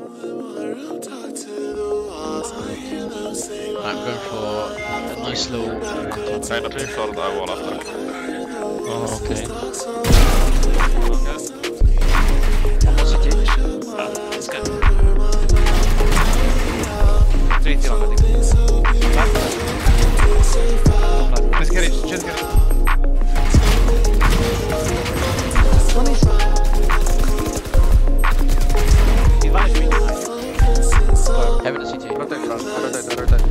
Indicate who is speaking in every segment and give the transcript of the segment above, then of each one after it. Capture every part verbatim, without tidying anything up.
Speaker 1: I'm going for a nice little...
Speaker 2: Kind of short, I wall after.
Speaker 1: Oh, okay.
Speaker 2: Okay.
Speaker 1: One more city.
Speaker 3: Oh, let's go. Three, three, one, I think. Let's get it, just get it.
Speaker 4: One is...
Speaker 3: He vanished me.
Speaker 1: Heaven the city.
Speaker 5: Rotate, rotate, rotate.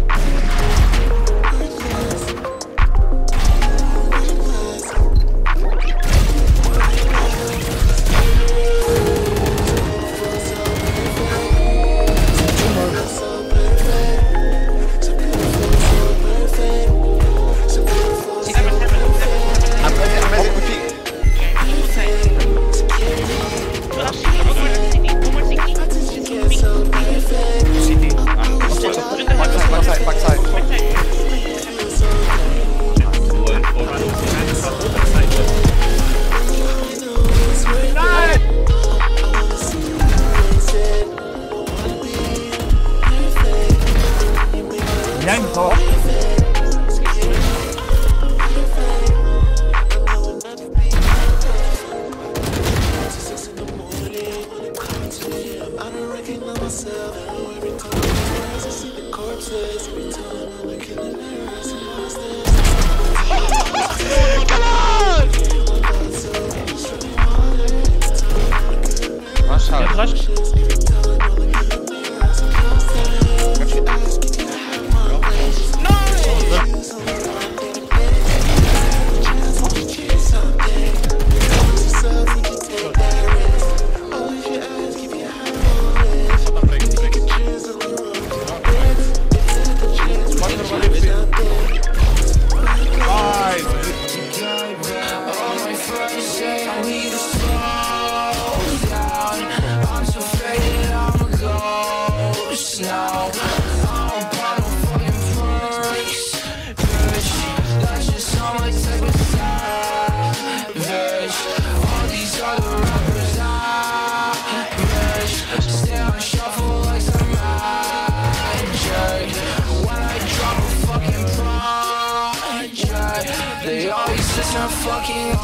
Speaker 6: They always just not fucking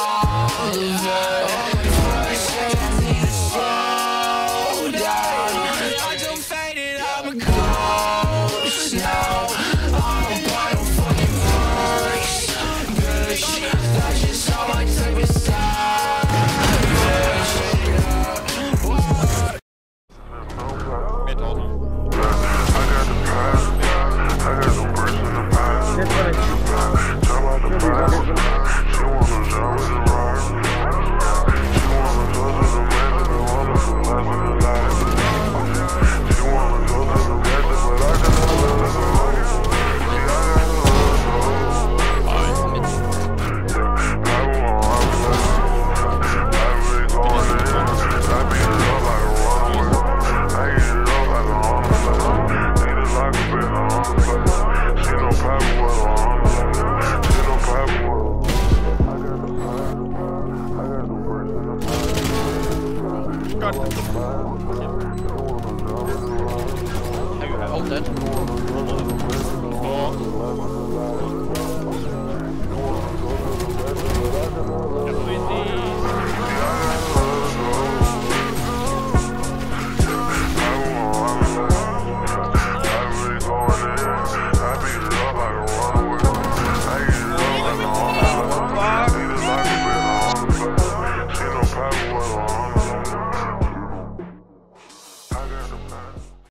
Speaker 6: all of it. I say I need to slow down. I don't fade it, I'm a ghost now. I'm a bottle fucking voice, bitch. That's just how my type of style, bitch.
Speaker 2: Mid hold on.
Speaker 1: All dead.
Speaker 2: Four.